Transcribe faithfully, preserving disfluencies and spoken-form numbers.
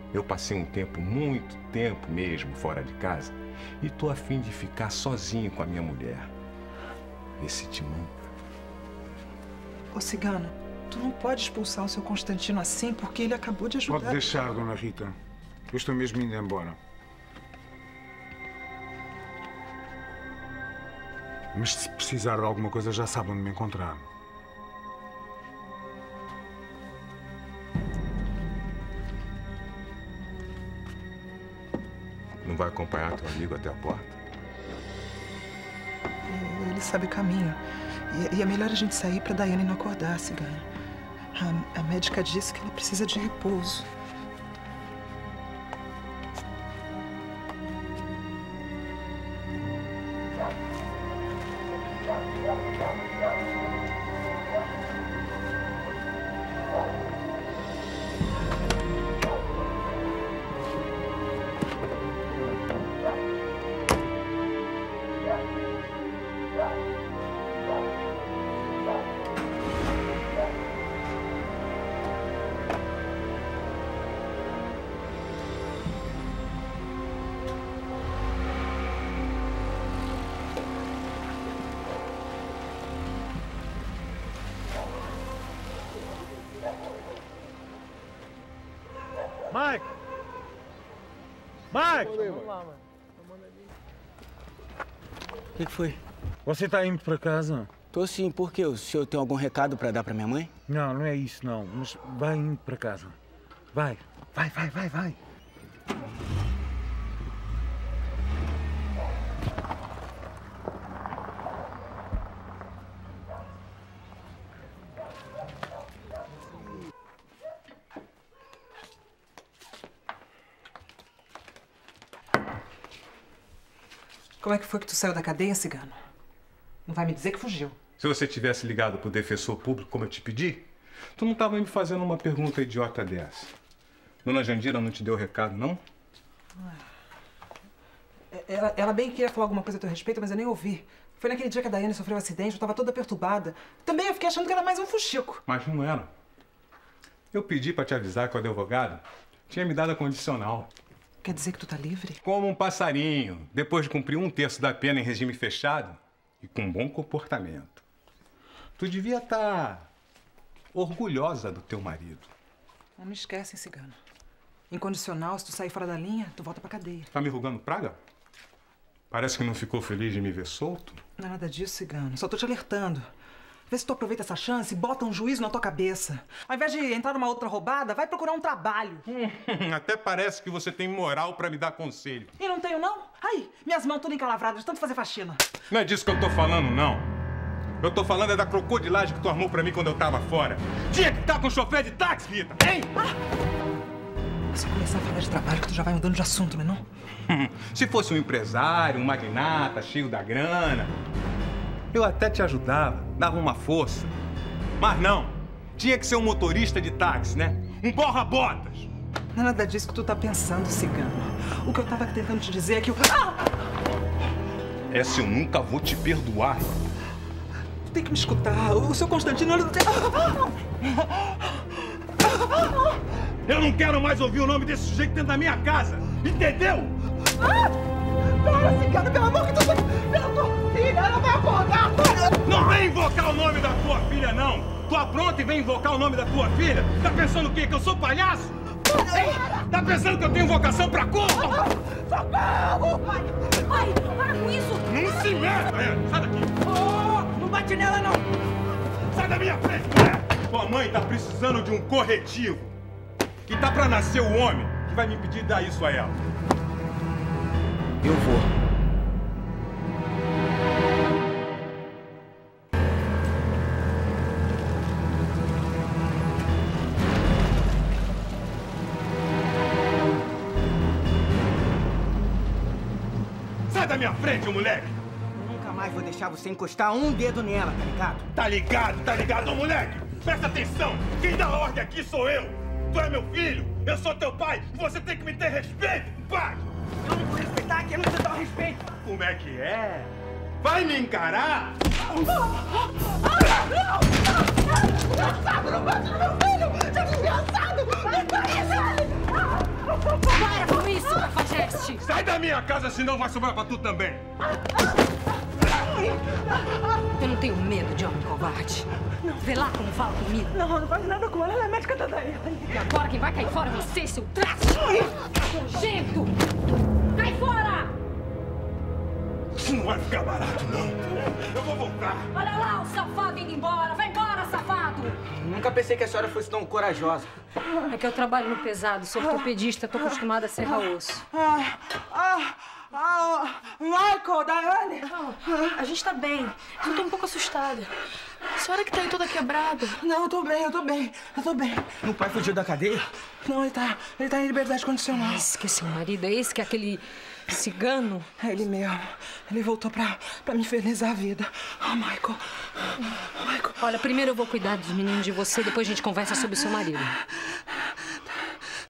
Eu passei um tempo, muito tempo mesmo, fora de casa. E tô a fim de ficar sozinho com a minha mulher. Esse timão. Ô, Cigano, tu não pode expulsar o seu Constantino assim, porque ele acabou de ajudar... Pode deixar, dona Rita. Eu estou mesmo indo embora. Mas se precisar de alguma coisa, já sabe onde me encontrar. Não vai acompanhar teu amigo até a porta? Ele sabe o caminho. E, e é melhor a gente sair pra Daiane não acordar, Cigano. A, a médica disse que ela precisa de repouso. Mike! Mike! Vamos lá, mano. O que, que foi? Você tá indo pra casa? Tô sim, por quê? O senhor tem algum recado pra dar pra minha mãe? Não, não é isso não. Mas vai indo pra casa. Vai, vai, vai, vai, vai. Como é que foi que tu saiu da cadeia, Cigano? Não vai me dizer que fugiu. Se você tivesse ligado pro defensor público como eu te pedi, tu não tava me fazendo uma pergunta idiota dessa. Dona Jandira não te deu recado, não? Ela, ela bem queria falar alguma coisa a teu respeito, mas eu nem ouvi. Foi naquele dia que a Daiane sofreu um acidente, eu tava toda perturbada. Também eu fiquei achando que era mais um fuxico. Mas não era. Eu pedi pra te avisar que o advogado tinha me dado a condicional. Quer dizer que tu tá livre? Como um passarinho, depois de cumprir um terço da pena em regime fechado e com bom comportamento. Tu devia estar orgulhosa do teu marido. Não me esquece, hein, Cigano. Incondicional, se tu sair fora da linha, tu volta pra cadeia. Tá me rugando praga? Parece que não ficou feliz de me ver solto. Não é nada disso, Cigano. Só tô te alertando. Vê se tu aproveita essa chance e bota um juízo na tua cabeça. Ao invés de entrar numa outra roubada, vai procurar um trabalho. Até parece que você tem moral pra me dar conselho. E não tenho, não? Ai, minhas mãos todas encalavradas de tanto fazer faxina. Não é disso que eu tô falando, não. Eu tô falando é da crocodilagem que tu armou pra mim quando eu tava fora. Tinha que estar com chofer de táxi, Rita, hein? Ah! Se eu começar a falar de trabalho, que tu já vai mudando de assunto, não é não? Se fosse um empresário, um magnata, cheio da grana, eu até te ajudava, dava uma força. Mas não, tinha que ser um motorista de táxi, né? Um borra-botas. Não é nada disso que tu tá pensando, Cigano. O que eu tava tentando te dizer é que eu... Ah! Essa eu nunca vou te perdoar. Tu tem que me escutar. O seu Constantino... Ele... Eu não quero mais ouvir o nome desse sujeito dentro da minha casa. Entendeu? Ah! Para, Cigano, pelo amor que tu... Pela tua filha, ela vai acordar. Para! Não vem invocar o nome da tua filha, não. Tu apronta e vem invocar o nome da tua filha? Tá pensando o quê? Que eu sou palhaço? Ei, tá pensando que eu tenho vocação pra corpo? Socorro! Ai, ai, para com isso! Não se mexa, é. Sai daqui! Oh, não bate nela, não! Sai da minha frente, mulher! Tua mãe tá precisando de um corretivo. E tá pra nascer o homem que vai me impedir de dar isso a ela. Eu vou. Sai da minha frente, moleque! Eu nunca mais vou deixar você encostar um dedo nela, tá ligado? Tá ligado, tá ligado, ô moleque? Presta atenção! Quem dá ordem aqui sou eu! Tu é meu filho, eu sou teu pai e você tem que me ter respeito, pai! Eu não vou respeitar quem não te dá respeito! Como é que é? Vai me encarar? Não! Não! Desgraçado, não bate no meu filho! Seu desgraçado! Não faz isso! covarde! Sai da minha casa, senão vai sobrar pra tu também! Eu não tenho medo de homem covarde. Não. Vê lá como fala comigo. Não, não faz nada com ela, ela é médica da Daiane. E agora quem vai cair fora é você, seu traste! Nojento! Cai fora! Isso não vai ficar barato, não. Eu vou voltar. Olha lá o safado indo embora. Vai embora, safado! Nunca pensei que a senhora fosse tão corajosa. É que eu trabalho no pesado, sou ortopedista, tô acostumada a serrar osso. Ah, ah, ah, Michael, Daiane. A gente tá bem. Eu tô um pouco assustada. A senhora que tá aí toda quebrada. Não, eu tô bem, eu tô bem, eu tô bem. O pai fugiu da cadeia? Não, ele tá, ele tá em liberdade condicional. Esse que é seu marido, é esse que é aquele cigano? É ele mesmo. Ele voltou pra, pra me infernizar a vida. Ah, Michael. Michael. Olha, primeiro eu vou cuidar dos meninos de você, depois a gente conversa sobre o seu marido.